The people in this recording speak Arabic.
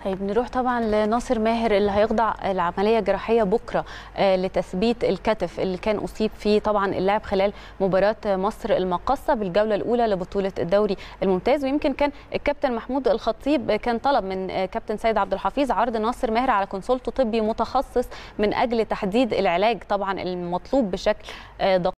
طيب نروح طبعا لناصر ماهر اللي هيخضع العمليه جراحيه بكره لتثبيت الكتف اللي كان اصيب فيه طبعا اللاعب خلال مباراه مصر المقاصه بالجوله الاولى لبطوله الدوري الممتاز. ويمكن كان الكابتن محمود الخطيب كان طلب من كابتن سيد عبد الحفيظ عرض ناصر ماهر على كونسلت طبي متخصص من اجل تحديد العلاج طبعا المطلوب بشكل دقيق